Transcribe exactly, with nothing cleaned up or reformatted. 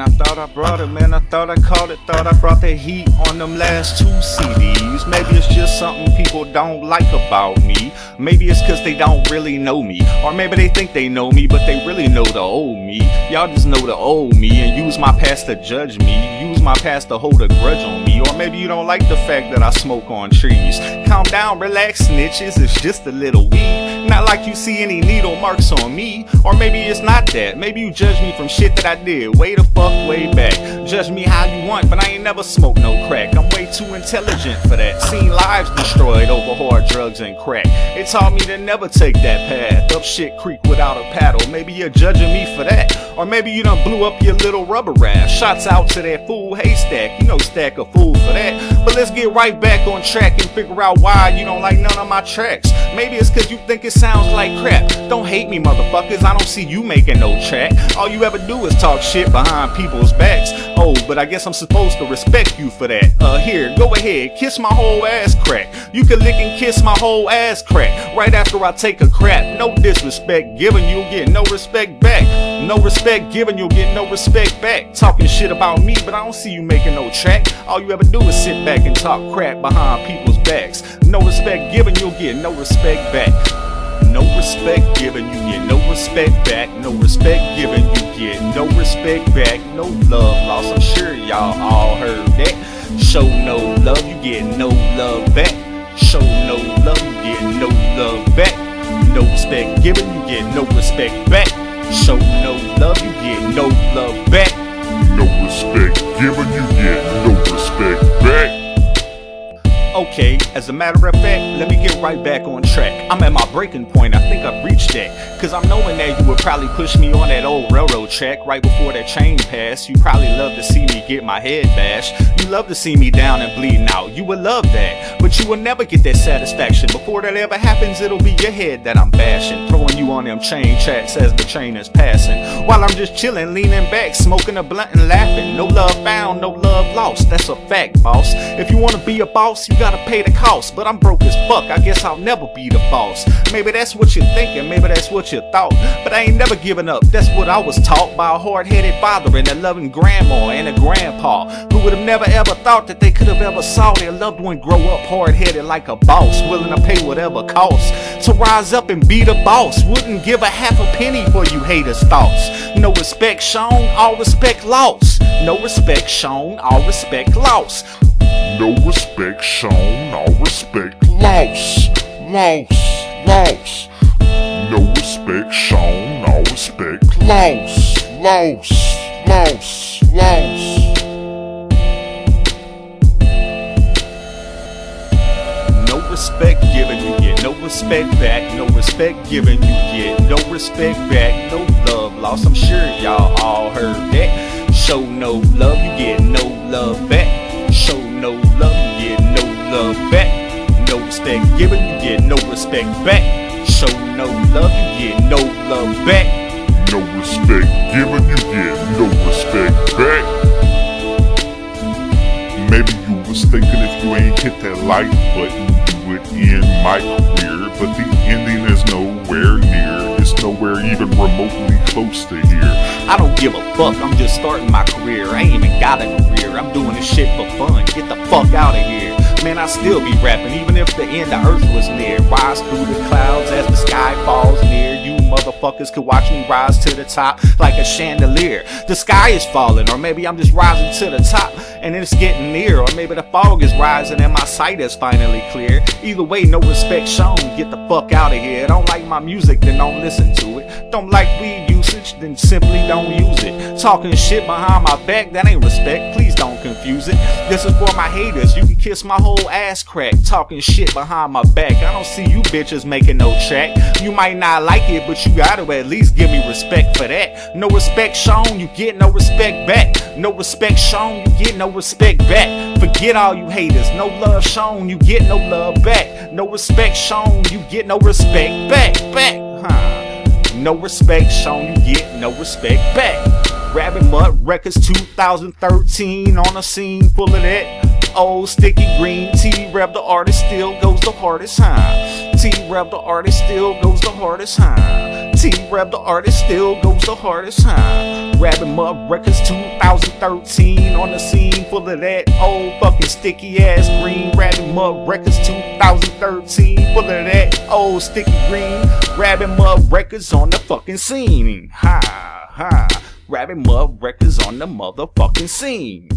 I thought I brought it, man, I thought I caught it, thought I brought the heat on them last two C Ds. Maybe it's just something people don't like about me. Maybe it's cause they don't really know me, or maybe they think they know me, but they really know the old me. Y'all just know the old me and use my past to judge me, use my past to hold a grudge on me. Or maybe you don't like the fact that I smoke on trees. Calm down, relax, snitches, it's just a little weed. Not like you see any needle marks on me. Or maybe it's not that, maybe you judge me from shit that I did way the fuck way back. Judge me how you want, but I ain't never smoked no crack. I'm way too intelligent for that. Seen lives destroyed over hard drugs and crack. It taught me to never take that path up shit creek without a paddle. Maybe you're judging me for that. Or maybe you done blew up your little rubber raft. Shots out to that fool haystack, you know stack a fool for that. But let's get right back on track and figure out why you don't like none of my tracks. Maybe it's cause you think it sounds like crap. Don't hate me, motherfuckers, I don't see you making no track. All you ever do is talk shit behind people's backs. Oh, but I guess I'm supposed to respect you for that. Uh, here, go ahead, kiss my whole ass crack. You can lick and kiss my whole ass crack right after I take a crap. No disrespect given, you'll get no respect back. No respect given, you'll get no respect back. Talking shit about me, but I don't see you making no track. All you ever do is sit back and talk crap behind people's backs. No respect given, you'll get no respect back. No respect given, you get no respect back. No respect given, you get no respect back. No love lost, I'm sure y'all all heard that. Show no love, you get no love back. Show no love, you get no love back. No respect given, you get no respect back. Show no love, you get no love back. No respect given, you get no respect back. Okay, as a matter of fact, let me get right back on track. I'm at my breaking point, I think I've reached that. Cause I'm knowing that you would probably push me on that old railroad track right before that train passed. You probably love to see me get my head bashed. You love to see me down and bleeding out. You would love that, but you will never get that satisfaction. Before that ever happens, it'll be your head that I'm bashing, throwing you on them train tracks as the train is passing, while I'm just chilling, leaning back, smoking a blunt and laughing. No love found, no love lost, that's a fact, boss. If you wanna be a boss, you gotta pay the cost. But I'm broke as fuck, I guess I'll never be the boss. Maybe that's what you're thinking, maybe that's what you thought, but I ain't never given up. That's what I was taught by a hard-headed father and a loving grandma and a grandpa, who would have never ever thought that they could have ever saw their loved one grow up hard-headed like a boss, willing to pay whatever costs to rise up and be the boss. Wouldn't give a half a penny for you haters' thoughts. No respect shown, all respect lost. No respect shown, all respect lost. No respect shown, all respect lost. Lost, lost. No respect shown, all respect lost. Lost, lost, lost. No respect given, you get no respect back. No respect given, you get no respect back. No love lost, I'm sure y'all all heard that. Show no love, you get no love back. Show no love, you get no love back. No respect given, you get no respect back. Show no love, you get no love back. No respect given, you get no respect back. Maybe you was thinking if you ain't hit that like button, you would end my career, but the ending is nowhere near. It's nowhere even remotely close to here. I don't give a fuck, I'm just starting my career. I ain't even got a career, I'm doing this shit for fun. Get the fuck out of here. Man, I still be rapping even if the end of earth was near. Rise through the clouds as the sky falls near. You motherfuckers could watch me rise to the top like a chandelier. The sky is falling, or maybe I'm just rising to the top and it's getting near. Or maybe the fog is rising and my sight is finally clear. Either way, no respect shown, get the fuck out of here. Don't like my music, then don't listen to it. Don't like weed usage, then simply don't use it. Talking shit behind my back, that ain't respect, please don't confuse it. This is for my haters, you can kiss my whole ass crack. Talking shit behind my back, I don't see you bitches making no track. You might not like it, but you gotta at least give me respect for that. No respect shown, you get no respect back. No respect shown, you get no respect back. Forget all you haters, no love shown, you get no love back. No respect shown, you get no respect back. Back, huh? No respect shown, you get no respect back. Rabbit Mud Records two thousand thirteen, on a scene full of that old sticky green tea. Rap the artist still goes the hardest, huh? T-Rev the artist still goes the hardest, huh? T-Rev the artist still goes the hardest, huh? Rapping Mud Records two thousand thirteen on the scene full of that old fucking sticky ass green. Rapping Mud Records two thousand thirteen full of that old sticky green. Rapping Mud Records on the fucking scene, ha ha. Rapping Mud Records on the motherfucking scene.